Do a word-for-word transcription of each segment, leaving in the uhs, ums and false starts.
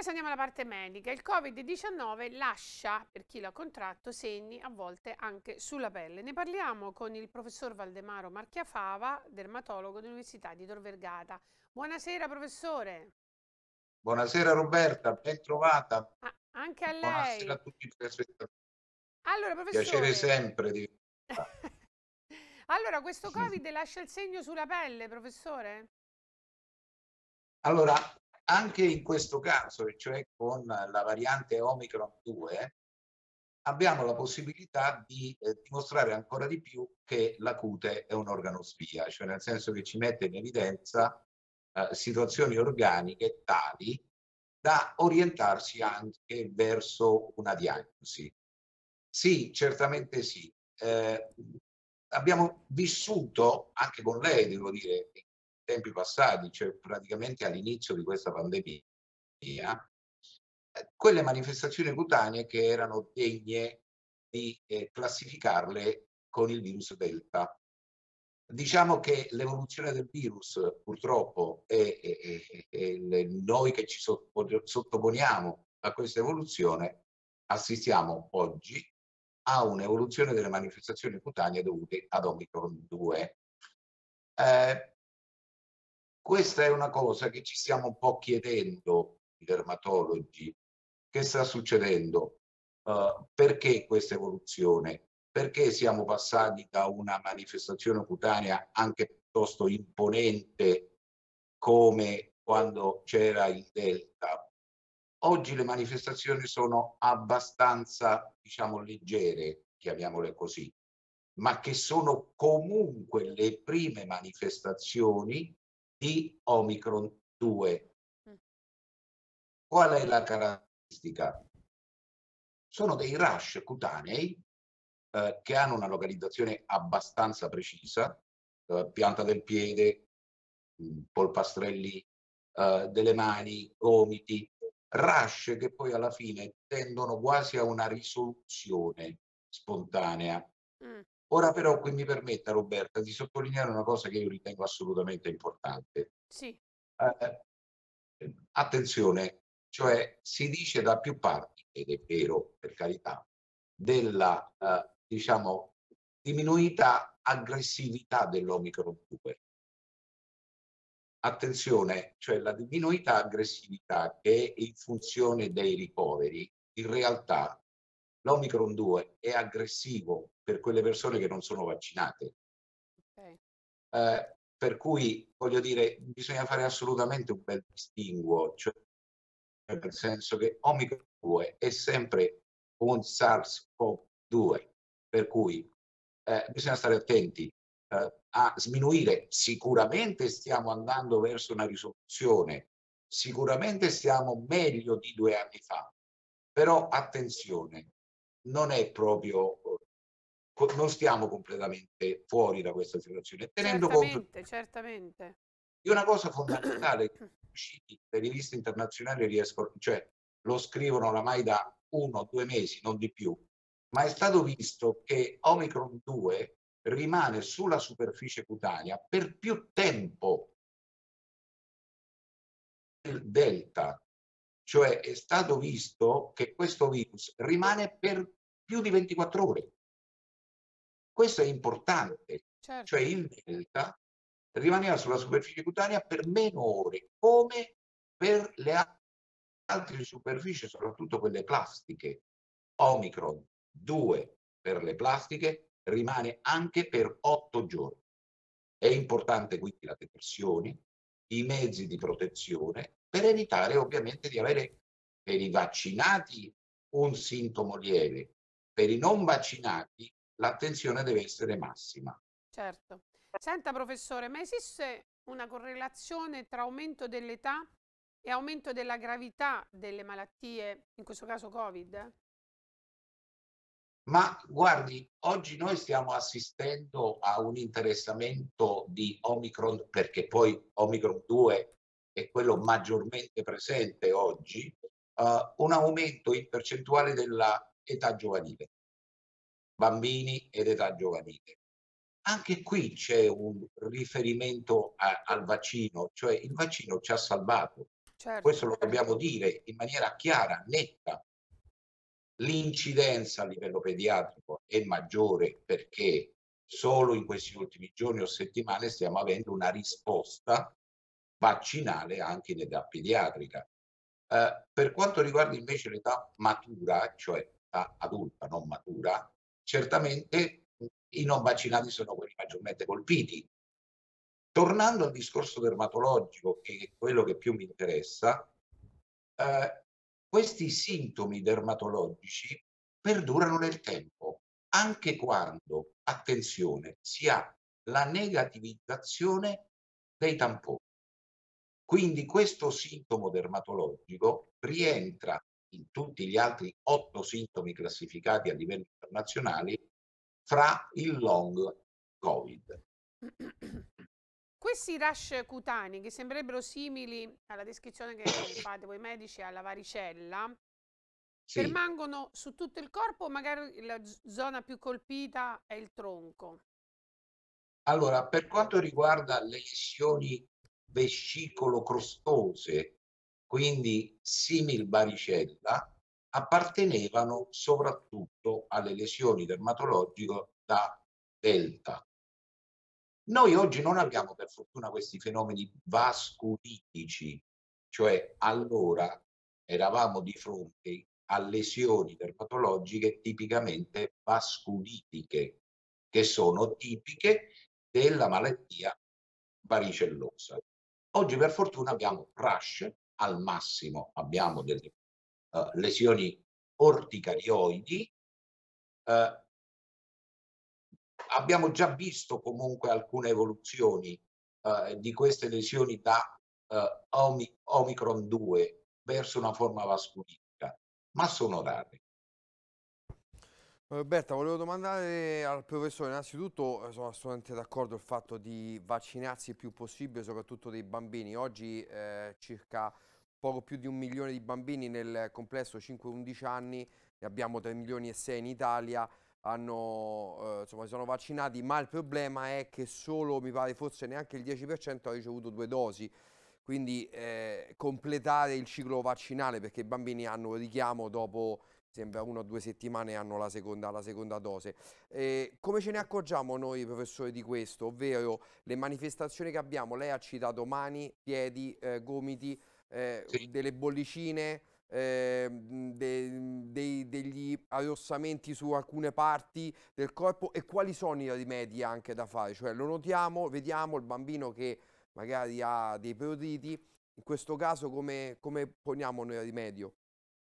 adesso andiamo alla parte medica. Il Covid diciannove lascia, per chi l'ha contratto, segni a volte anche sulla pelle. Ne parliamo con il professor Valdemaro Marchiafava, dermatologo dell'Università di Tor Vergata. Buonasera, professore. Buonasera Roberta, ben trovata. Ah, anche a Buonasera a lei. tutti i telespettatori. Allora, Piacere professore. sempre di... Allora, questo Covid lascia il segno sulla pelle, professore? Allora, anche in questo caso, e cioè con la variante Omicron due, abbiamo la possibilità di eh, dimostrare ancora di più che la cute è un organo spia, cioè nel senso che ci mette in evidenza eh, situazioni organiche tali da orientarsi anche verso una diagnosi. Sì, certamente sì. Eh, abbiamo vissuto anche con lei, devo dire, in tempi passati, cioè praticamente all'inizio di questa pandemia, eh, quelle manifestazioni cutanee che erano degne di eh, classificarle con il virus Delta. Diciamo che l'evoluzione del virus, purtroppo, e, e, e, e noi che ci sottoponiamo a questa evoluzione, assistiamo oggi a un'evoluzione delle manifestazioni cutanee dovute ad Omicron due. Eh, questa è una cosa che ci stiamo un po' chiedendo, i dermatologi, che sta succedendo? Uh, perché questa evoluzione? Perché siamo passati da una manifestazione cutanea anche piuttosto imponente come quando c'era il Delta? Oggi le manifestazioni sono abbastanza, diciamo, leggere, chiamiamole così, ma che sono comunque le prime manifestazioni di Omicron due. Mm. Qual è la caratteristica? Sono dei rash cutanei eh, che hanno una localizzazione abbastanza precisa, eh, pianta del piede, mh, polpastrelli eh, delle mani, gomiti, rash che poi alla fine tendono quasi a una risoluzione spontanea. Mm. Ora però qui mi permetta, Roberta, di sottolineare una cosa che io ritengo assolutamente importante. Sì. Eh, attenzione, cioè si dice da più parti, ed è vero per carità, della eh, diciamo diminuita aggressività dell'Omicron due. Attenzione, cioè la diminuita aggressività che è in funzione dei ricoveri, in realtà l'Omicron due è aggressivo per quelle persone che non sono vaccinate. Okay. Eh, per cui, voglio dire, bisogna fare assolutamente un bel distinguo, cioè nel senso che Omicron due è sempre un SARS-CoV due, per cui eh, bisogna stare attenti eh, a sminuire. Sicuramente stiamo andando verso una risoluzione, sicuramente stiamo meglio di due anni fa, però attenzione, non è proprio, non stiamo completamente fuori da questa situazione, tenendo conto Certamente, certamente. di una cosa fondamentale che le riviste internazionali riescono, cioè lo scrivono oramai da uno o due mesi, non di più, ma è stato visto che Omicron due rimane sulla superficie cutanea per più tempo del Delta, cioè è stato visto che questo virus rimane per più di ventiquattro ore. Questo è importante, cioè Certo. il Delta rimaneva sulla superficie cutanea per meno ore, come per le altre superfici, soprattutto quelle plastiche. Omicron due per le plastiche rimane anche per otto giorni. È importante quindi la detersione, i mezzi di protezione, per evitare ovviamente di avere per i vaccinati un sintomo lieve, per i non vaccinati l'attenzione deve essere massima. Certo. Senta, professore, ma esiste una correlazione tra aumento dell'età e aumento della gravità delle malattie, in questo caso Covid? Ma guardi, oggi noi stiamo assistendo a un interessamento di Omicron, perché poi Omicron due è quello maggiormente presente oggi, uh, un aumento in percentuale dell'età giovanile, bambini ed età giovanile. Anche qui c'è un riferimento a, al vaccino, cioè il vaccino ci ha salvato. Questo certo. lo dobbiamo dire in maniera chiara, netta. L'incidenza a livello pediatrico è maggiore perché solo in questi ultimi giorni o settimane stiamo avendo una risposta vaccinale anche in età pediatrica. Eh, per quanto riguarda invece l'età matura, cioè età adulta, non matura, certamente i non vaccinati sono quelli maggiormente colpiti. Tornando al discorso dermatologico, che è quello che più mi interessa, eh, questi sintomi dermatologici perdurano nel tempo, anche quando, attenzione, si ha la negativizzazione dei tamponi. Quindi questo sintomo dermatologico rientra in tutti gli altri otto sintomi classificati a livello internazionale fra il long Covid. Questi rash cutanei, che sembrerebbero simili alla descrizione che fate voi medici alla varicella, Sì, permangono su tutto il corpo o magari la z- zona più colpita è il tronco? allora per quanto riguarda le lesioni vescicolo-crostose, quindi simil varicella, appartenevano soprattutto alle lesioni dermatologiche da delta. Noi oggi non abbiamo per fortuna questi fenomeni vasculitici, cioè allora eravamo di fronte a lesioni dermatologiche tipicamente vasculitiche, che sono tipiche della malattia varicellosa. Oggi per fortuna abbiamo rash, al massimo abbiamo delle uh, lesioni orticarioidi, uh, abbiamo già visto comunque alcune evoluzioni eh, di queste lesioni da eh, Omi Omicron due verso una forma vasculitica, ma sono rare. Roberta, volevo domandare al professore, innanzitutto eh, sono assolutamente d'accordo sul fatto di vaccinarsi il più possibile, soprattutto dei bambini. Oggi eh, circa poco più di un milione di bambini nel complesso cinque undici anni, ne abbiamo tre milioni e sei in Italia, hanno, eh, insomma, si sono vaccinati, ma il problema è che solo, mi pare, forse neanche il dieci per cento ha ricevuto due dosi. Quindi eh, completare il ciclo vaccinale perché i bambini hanno un richiamo dopo sembra una o due settimane hanno la seconda, la seconda dose. Eh, come ce ne accorgiamo noi, professore, di questo? Ovvero le manifestazioni che abbiamo, lei ha citato mani, piedi, eh, gomiti, eh, Sì. delle bollicine, eh, de- dei- degli arrossamenti su alcune parti del corpo e quali sono i rimedi anche da fare? Cioè lo notiamo, vediamo il bambino che magari ha dei pruriti, in questo caso come, come poniamo noi rimedio?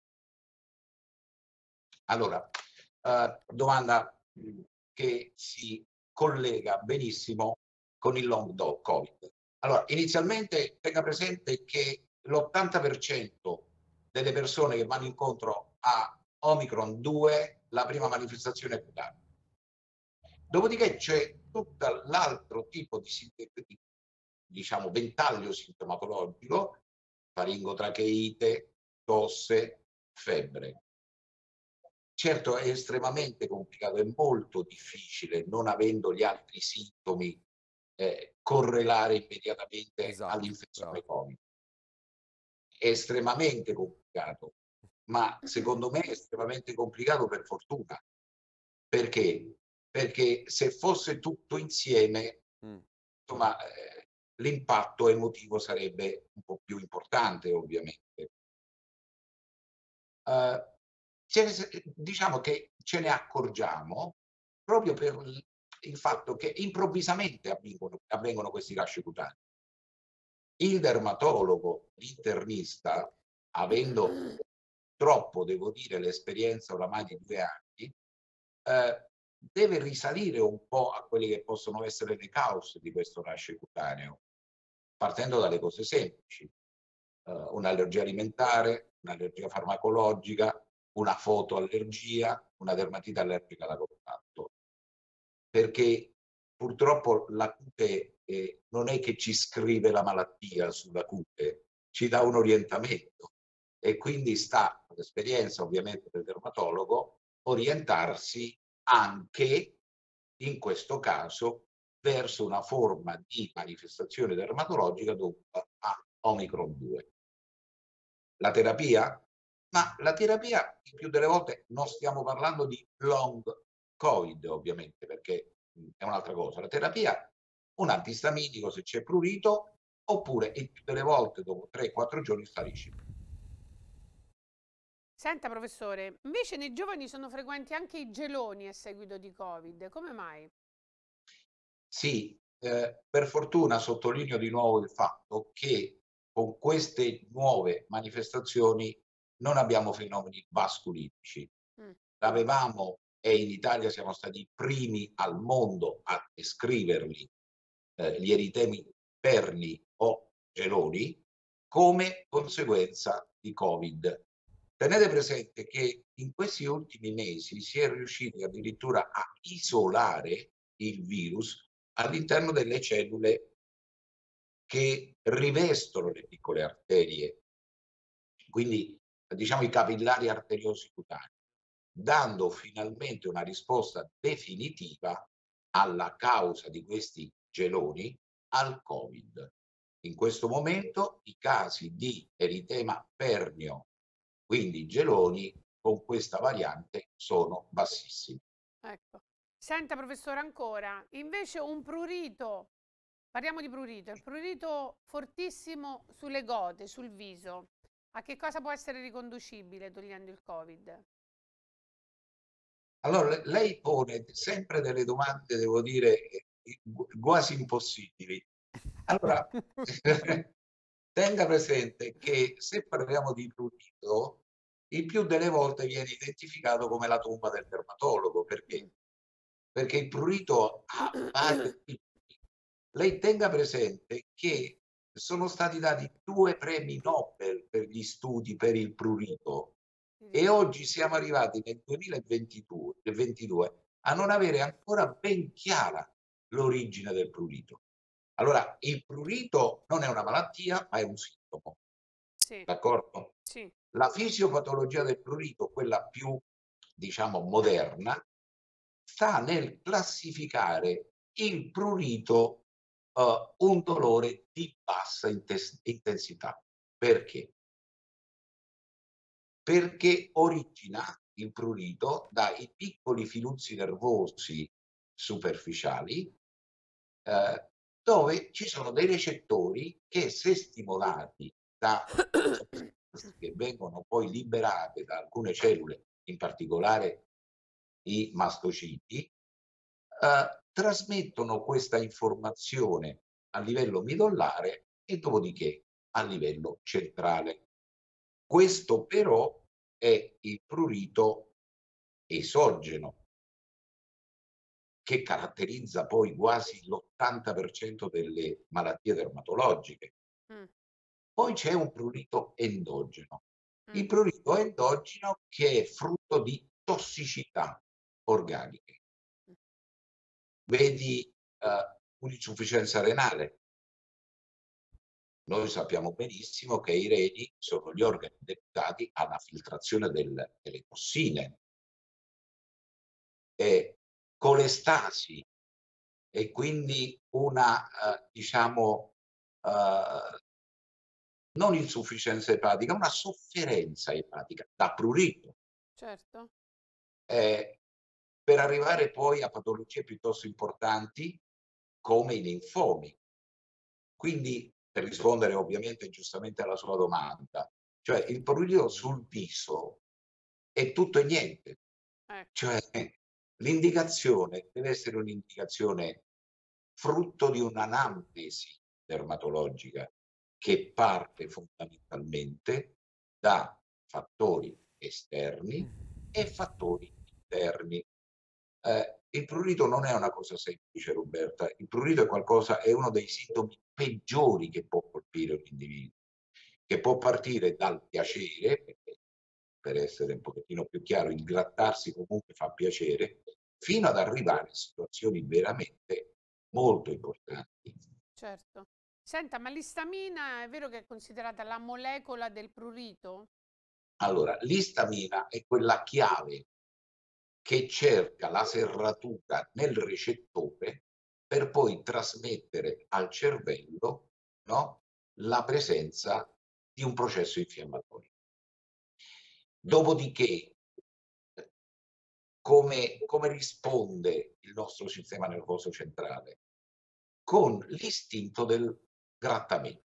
Allora, eh, domanda mh, che si collega benissimo con il long do- Covid. Allora, inizialmente tenga presente che l'ottanta per cento delle persone che vanno incontro a Omicron due, la prima manifestazione è cutanea. Dopodiché c'è tutto l'altro tipo di, di diciamo, ventaglio sintomatologico, faringotracheite, tosse, febbre. Certo è estremamente complicato, è molto difficile, non avendo gli altri sintomi, eh, correlare immediatamente Esatto, all'infezione bravo. Covid. È estremamente complicato, ma secondo me è estremamente complicato per fortuna. Perché? Perché se fosse tutto insieme, Mm. insomma, eh, l'impatto emotivo sarebbe un po' più importante, ovviamente. Uh, diciamo che ce ne accorgiamo proprio per il, il fatto che improvvisamente avvengono, avvengono questi rasci cutanei. Il dermatologo, l'internista, avendo troppo, devo dire, l'esperienza oramai di due anni, eh, deve risalire un po' a quelle che possono essere le cause di questo rash cutaneo, partendo dalle cose semplici. Uh, un'allergia alimentare, un'allergia farmacologica, una fotoallergia, una dermatite allergica da contatto. Perché purtroppo la cute eh, non è che ci scrive la malattia sulla cute, ci dà un orientamento e quindi sta all'esperienza ovviamente del dermatologo orientarsi anche in questo caso verso una forma di manifestazione dermatologica dovuta a Omicron due. La terapia? Ma la terapia il più delle volte non stiamo parlando di long Covid ovviamente, perché mh, è un'altra cosa. La terapia, un antistaminico se c'è prurito, oppure il più delle volte dopo tre quattro giorni sparisce. Senta professore, invece nei giovani sono frequenti anche i geloni a seguito di Covid, come mai? Sì, eh, per fortuna sottolineo di nuovo il fatto che con queste nuove manifestazioni non abbiamo fenomeni vasculitici. Mm, L'avevamo e in Italia siamo stati i primi al mondo a descriverli, eh, gli eritemi perni o geloni, come conseguenza di Covid. Tenete presente che in questi ultimi mesi si è riusciti addirittura a isolare il virus all'interno delle cellule che rivestono le piccole arterie, quindi diciamo i capillari arteriosi cutanei, dando finalmente una risposta definitiva alla causa di questi geloni al Covid. In questo momento i casi di eritema pernio, quindi geloni, con questa variante sono bassissimi. ecco. Senta professore ancora, invece un prurito, parliamo di prurito, il prurito fortissimo sulle gote, sul viso, a che cosa può essere riconducibile togliendo il Covid? Allora, lei pone sempre delle domande, devo dire, eh, quasi impossibili. Allora, tenga presente che se parliamo di prurito, il più delle volte viene identificato come la tomba del dermatologo. Perché? Mm. Perché il prurito ha vari tipi. Lei tenga presente che sono stati dati due premi Nobel per gli studi per il prurito e oggi siamo arrivati nel duemilaventidue ventidue a non avere ancora ben chiara l'origine del prurito. Allora, il prurito non è una malattia, ma è un sintomo, Sì, d'accordo? sì. La fisiopatologia del prurito, quella più, diciamo, moderna, sta nel classificare il prurito uh, un dolore di bassa intensità. Perché? Perché origina il prurito dai piccoli filuzzi nervosi superficiali, eh, dove ci sono dei recettori che, se stimolati da sostanze che vengono poi liberate da alcune cellule, in particolare i mastociti, eh, trasmettono questa informazione a livello midollare e dopodiché a livello centrale. Questo però è il prurito esogeno, che caratterizza poi quasi l'ottanta per cento delle malattie dermatologiche. Mm, Poi c'è un prurito endogeno. mm. Il prurito endogeno che è frutto di tossicità organiche. Vedi eh, un'insufficienza renale. Noi sappiamo benissimo che i reni sono gli organi deputati alla filtrazione del, delle tossine. E colestasi e quindi una, eh, diciamo, eh, non insufficienza epatica, una sofferenza epatica da prurito, Certo. eh, per arrivare poi a patologie piuttosto importanti come i linfomi. Quindi, per rispondere ovviamente giustamente alla sua domanda, cioè il prurito sul viso è tutto e niente. Ecco. Cioè, l'indicazione deve essere un'indicazione frutto di un'anamnesi dermatologica che parte fondamentalmente da fattori esterni e fattori interni. Eh, il prurito non è una cosa semplice, Roberta. Il prurito è qualcosa, è uno dei sintomi peggiori che può colpire un individuo, che può partire dal piacere, perché, per essere un pochettino più chiaro, il grattarsi comunque fa piacere, fino ad arrivare a situazioni veramente molto importanti. Certo. Senta, ma l'istamina è vero che è considerata la molecola del prurito? Allora, l'istamina è quella chiave che cerca la serratura nel recettore per poi trasmettere al cervello, no, la presenza di un processo infiammatorio. Dopodiché, come, come risponde il nostro sistema nervoso centrale? Con l'istinto del grattamento.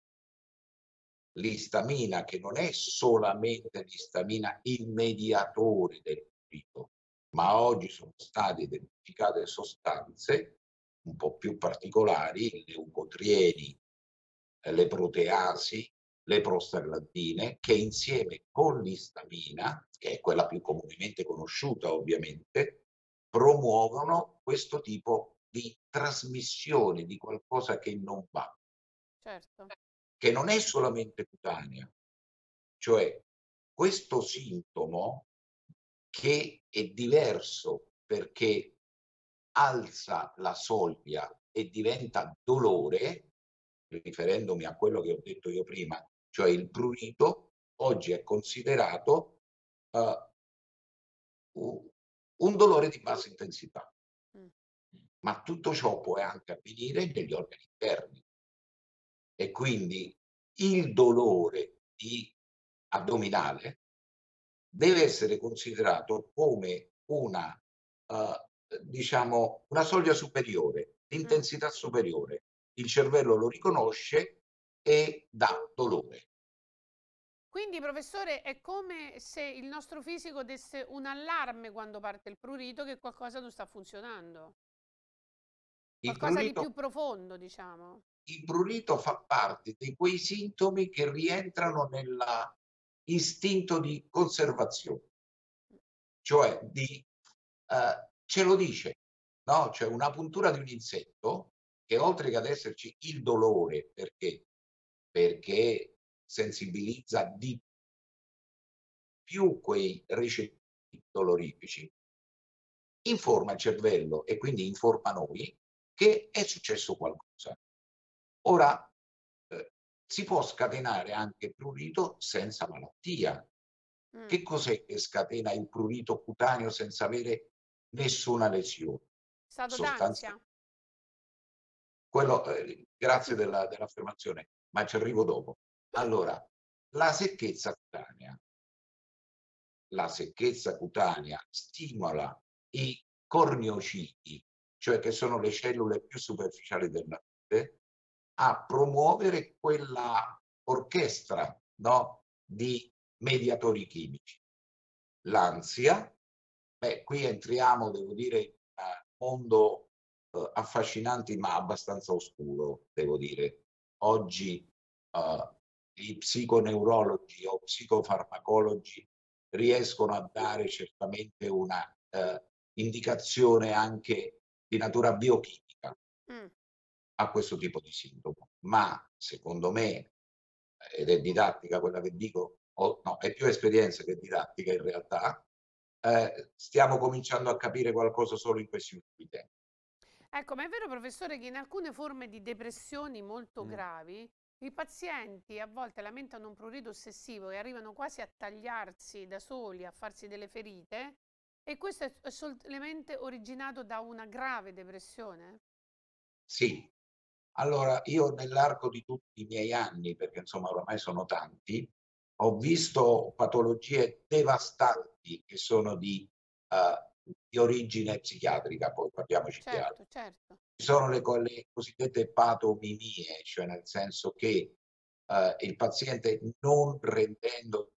L'istamina, che non è solamente l'istamina il mediatore del prurito, ma oggi sono state identificate sostanze un po' più particolari, le leucotrieni, le proteasi, le prostaglandine, che insieme con l'istamina, che è quella più comunemente conosciuta ovviamente, promuovono questo tipo di trasmissione di qualcosa che non va. Certo. Che non è solamente cutanea, cioè questo sintomo, che è diverso perché alza la soglia e diventa dolore, riferendomi a quello che ho detto io prima, cioè il prurito oggi è considerato uh, un dolore di bassa intensità, Mm. ma tutto ciò può anche avvenire negli organi interni. E quindi il dolore di addominale deve essere considerato come una, uh, diciamo, una soglia superiore, intensità superiore. Il cervello lo riconosce e dà dolore. Quindi, professore, è come se il nostro fisico desse un allarme quando parte il prurito che qualcosa non sta funzionando. Il Qualcosa di prurito, più profondo, diciamo. il prurito fa parte di quei sintomi che rientrano nell'istinto di conservazione, cioè di, uh, ce lo dice, no? Cioè una puntura di un insetto che, oltre che ad esserci il dolore, perché perché sensibilizza di più quei recettori dolorifici, informa il cervello e quindi informa noi che è successo qualcosa. Ora, eh, si può scatenare anche prurito senza malattia. Mm. Che cos'è che scatena il prurito cutaneo senza avere nessuna lesione? Stato Sostanza. d'ansia. Quello, eh, grazie della, dell'affermazione, ma ci arrivo dopo. Allora, la secchezza cutanea. La secchezza cutanea stimola i corneociti, cioè che sono le cellule più superficiali della pelle, a promuovere quella orchestra, no, di mediatori chimici. L'ansia, beh, qui entriamo, devo dire, in un mondo eh, affascinante ma abbastanza oscuro, devo dire. Oggi eh, i psiconeurologi o psicofarmacologi riescono a dare certamente una eh, indicazione anche di natura biochimica Mm. a questo tipo di sintomo, ma secondo me, ed è didattica quella che dico, o no, è più esperienza che didattica in realtà, eh, stiamo cominciando a capire qualcosa solo in questi ultimi tempi. Ecco, ma è vero, professore, che in alcune forme di depressioni molto Mm. gravi i pazienti a volte lamentano un prurito ossessivo e arrivano quasi a tagliarsi da soli, a farsi delle ferite, e questo è, è solamente originato da una grave depressione? Sì, allora io nell'arco di tutti i miei anni, perché insomma oramai sono tanti, ho visto patologie devastanti che sono di, uh, di origine psichiatrica, poi parliamoci chiaro. Certo, certo. Ci sono le, le cosiddette patomimie, cioè nel senso che uh, il paziente, non rendendosi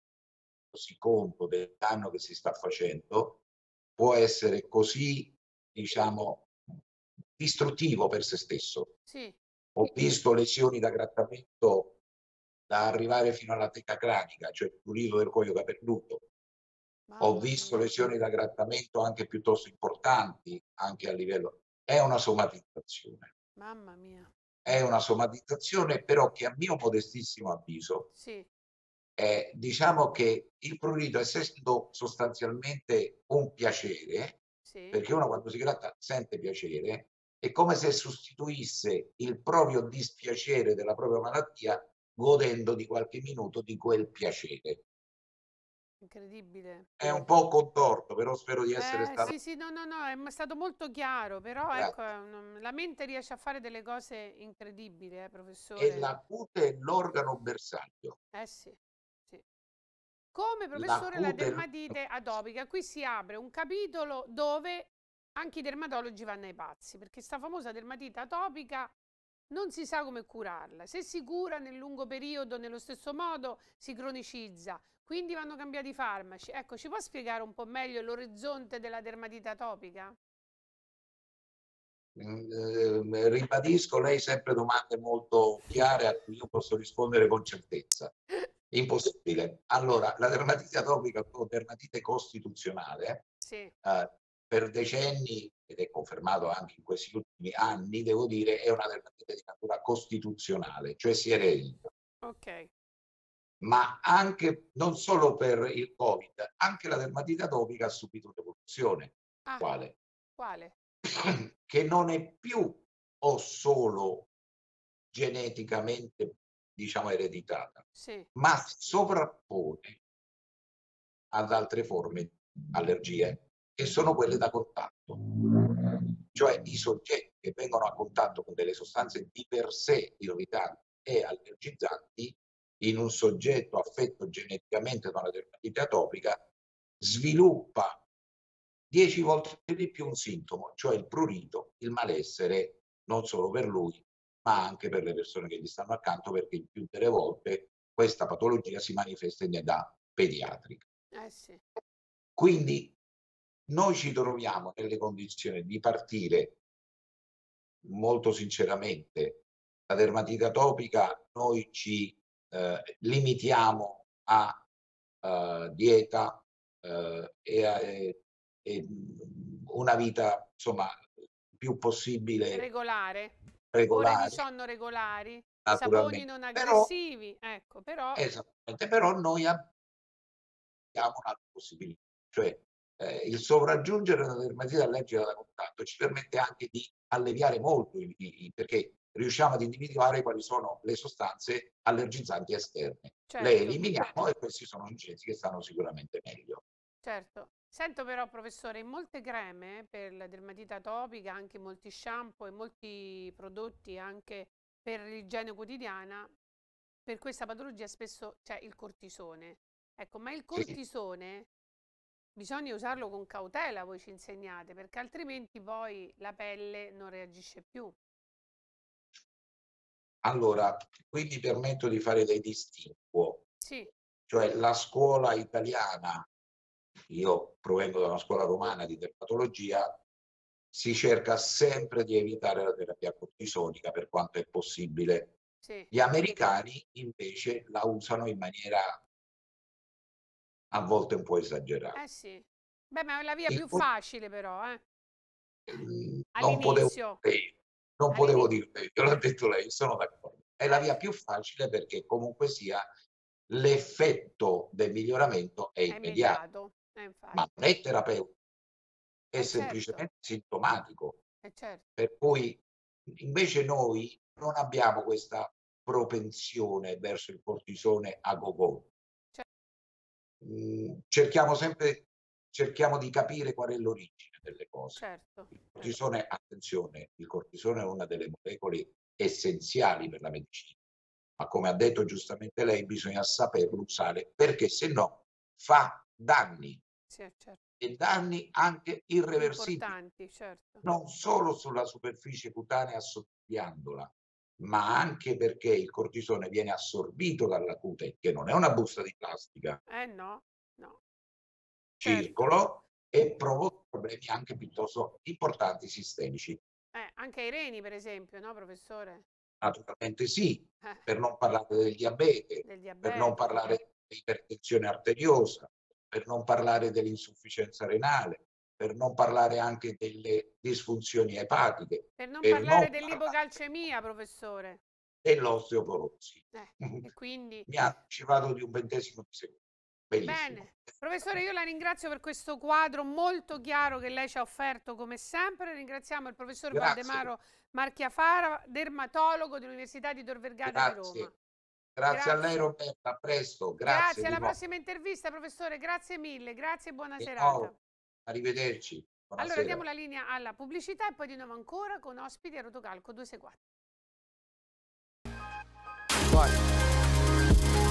conto del danno che si sta facendo, può essere così, diciamo, distruttivo per se stesso. Sì. Ho visto lesioni da grattamento da arrivare fino alla teca cranica, cioè il prurito del cuoio capernuto. Ho Mamma visto mia. lesioni da grattamento anche piuttosto importanti, anche a livello... È una somatizzazione. Mamma mia. È una somatizzazione, però che a mio modestissimo avviso, Sì. eh, diciamo che il prurito, essendo sostanzialmente un piacere, Sì. perché uno quando si gratta sente piacere, è come se sostituisse il proprio dispiacere della propria malattia godendo di qualche minuto di quel piacere. Incredibile. È un po' contorto, però spero di essere Eh, stato... sì, sì, no, no, no, è m- stato molto chiaro, però ecco, Grazie. è un- la mente riesce a fare delle cose incredibili, eh, E professore. la cute è l'organo bersaglio. Eh sì, sì. Come, professore, la cute... dermatite atopica. Qui si apre un capitolo dove anche i dermatologi vanno ai pazzi, perché sta famosa dermatite atopica non si sa come curarla. Se si cura nel lungo periodo nello stesso modo si cronicizza, quindi vanno cambiati i farmaci. Ecco, ci può spiegare un po' meglio l'orizzonte della dermatite atopica? Eh, ribadisco, lei sempre domande molto chiare a cui io posso rispondere con certezza. Impossibile. Allora, la dermatite atopica o dermatite costituzionale, Sì. eh, per decenni, ed è confermato anche in questi ultimi anni, devo dire, è una dermatite di natura costituzionale, cioè si eredita. Ok. Ma anche, non solo per il Covid, anche la dermatite atopica ha subito un'evoluzione. Ah, Quale? quale? Che non è più o solo geneticamente, diciamo, ereditata, Sì. ma si sovrappone ad altre forme di allergie, che sono quelle da contatto. Cioè i soggetti che vengono a contatto con delle sostanze di per sé irritanti e allergizzanti, in un soggetto affetto geneticamente da una dermatite atopica, sviluppa dieci volte di più un sintomo, cioè il prurito, il malessere, non solo per lui, ma anche per le persone che gli stanno accanto, perché il più delle volte questa patologia si manifesta in età pediatrica. Eh sì. Quindi noi ci troviamo nelle condizioni di partire, molto sinceramente, la dermatite atopica, noi ci eh, limitiamo a uh, dieta uh, e, a, e, e una vita, insomma, più possibile Regolare. Ore di regolare, sonno regolari, saponi naturalmente. non Però, aggressivi, ecco, però... esattamente, però noi abbiamo un'altra possibilità, cioè eh, il sovraggiungere una dermatite allergica da contatto ci permette anche di alleviare molto, i, i, perché riusciamo ad individuare quali sono le sostanze allergizzanti esterne. Certo. Le eliminiamo e questi sono soggetti che stanno sicuramente meglio. Certo. Sento però, professore, in molte creme per la dermatite atopica, anche molti shampoo e molti prodotti anche per l'igiene quotidiana, per questa patologia spesso c'è il cortisone. Ecco, ma il cortisone bisogna usarlo con cautela, voi ci insegnate, perché altrimenti poi la pelle non reagisce più. Allora, qui mi permetto di fare dei distinguo. Sì. Cioè la scuola italiana, io provengo da una scuola romana di dermatologia, si cerca sempre di evitare la terapia cortisonica per quanto è possibile. Sì. Gli americani invece la usano in maniera a volte un po' esagerata. Eh sì. Beh, ma è la via Il più facile però, eh. Non potevo dire, non potevo dire, io l'ho detto lei, sono d'accordo. È la via più facile perché comunque sia l'effetto del miglioramento è È immediato, immediato, eh, infatti. ma non è terapeutico, è Eh, semplicemente certo. sintomatico. Eh, certo. Per cui invece noi non abbiamo questa propensione verso il cortisone a go-go. Certo. Mm, cerchiamo sempre cerchiamo di capire qual è l'origine delle cose. Certo. Il cortisone, attenzione, il cortisone è una delle molecole essenziali per la medicina, ma come ha detto giustamente lei, bisogna saperlo usare perché se no fa danni. Sì, certo. E danni anche irreversibili, Importanti, certo. non solo sulla superficie cutanea assottigliandola, ma anche perché il cortisone viene assorbito dalla cute, che non è una busta di plastica, Eh no, no. circolo, Certo. e provoca problemi anche piuttosto importanti sistemici. Eh, anche ai reni, per esempio, no, professore? Naturalmente sì, Eh, per non parlare del diabete, del per non diabete. parlare dell'ipertensione arteriosa, per non parlare dell'insufficienza renale, per non parlare anche delle disfunzioni epatiche, Per non per parlare non parlare dell'ipocalcemia, professore. dell'osteoporosi. Eh, e quindi... Mi ha anticipato di un ventesimo di secondo. Bellissimo. Bene. Professore, io la ringrazio per questo quadro molto chiaro che lei ci ha offerto come sempre. Ringraziamo il professor Grazie. Valdemaro Marchiafava, dermatologo dell'Università di Tor Vergata di Roma. Grazie. Grazie a lei Roberta, a presto. Grazie, Grazie, alla di nuovo. prossima intervista, professore. Grazie mille, grazie e buona Di serata. nuovo. Arrivederci. Buonasera. Allora diamo la linea alla pubblicità e poi di nuovo ancora con ospiti a Rotocalco due sei quattro. Vai.